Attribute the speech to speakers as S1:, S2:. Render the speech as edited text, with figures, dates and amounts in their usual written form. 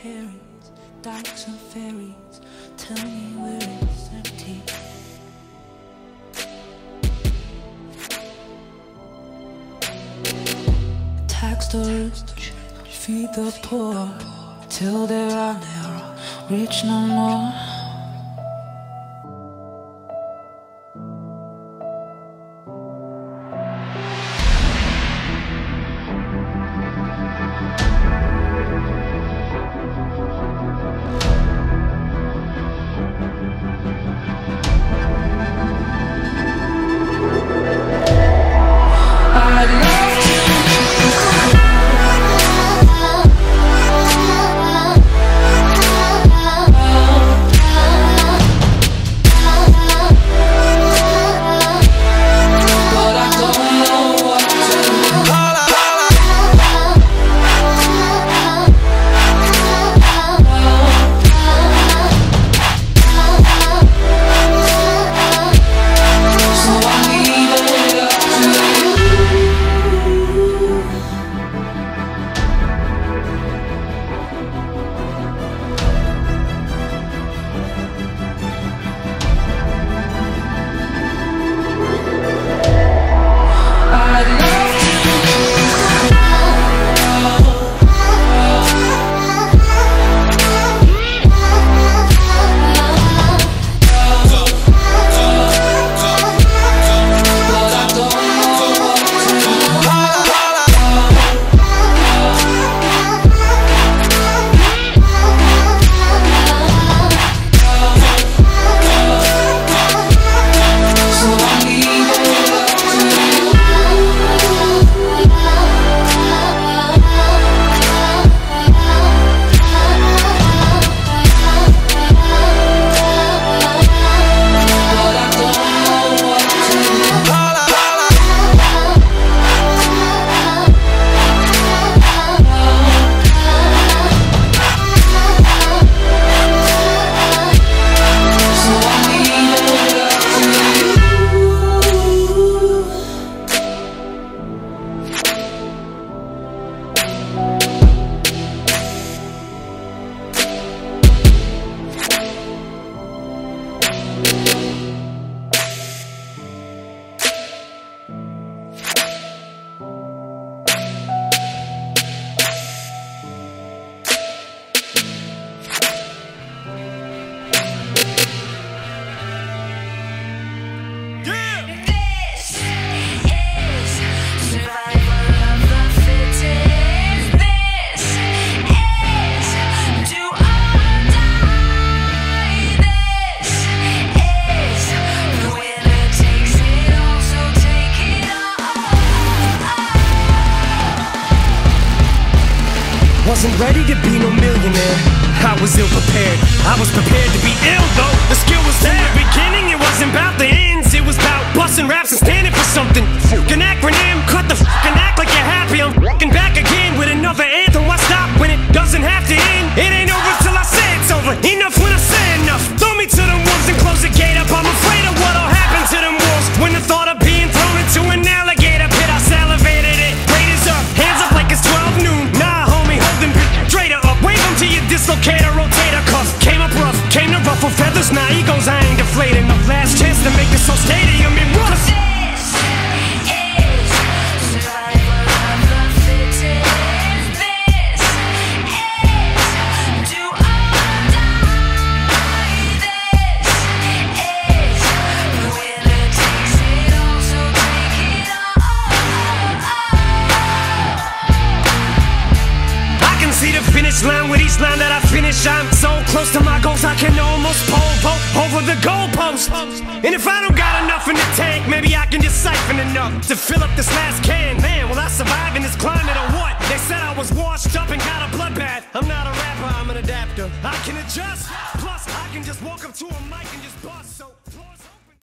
S1: Harry's, dykes and ferries, tell me where it's empty. Tax the rich, feed the poor, till they are never rich no more.
S2: Wasn't ready to be no millionaire, I was ill prepared. I was prepared to be ill though, the skill was there. In the beginning it wasn't about the ends, it was about busting raps and standing for something. Fucking acronym, cut the fucking act like you're happy. I'm fucking back again with another anthem. Why stop when it doesn't have to end? It ain't over till I say it's over, enough when I say enough. Throw me to the wolves and close the gate up. I'm afraid of what'll happen to them wolves when the thought of being thrown into an alligator pit. I salivated it, raiders up, hands up like it's 12 noon. Nah homie, holding straighter up, wave them to your dislocator, rotator cuff. Came up rough, came to ruffle feathers, now egos I ain't deflating. The last chance to make this whole stadium in rough. Line with each line that I finish, I'm so close to my goals I can almost pole over the goalpost. And if I don't got enough in the tank, maybe I can just siphon enough to fill up this last can. Man, will I survive in this climate or what? They said I was washed up and got a bloodbath. I'm not a rapper, I'm an adapter. I can adjust.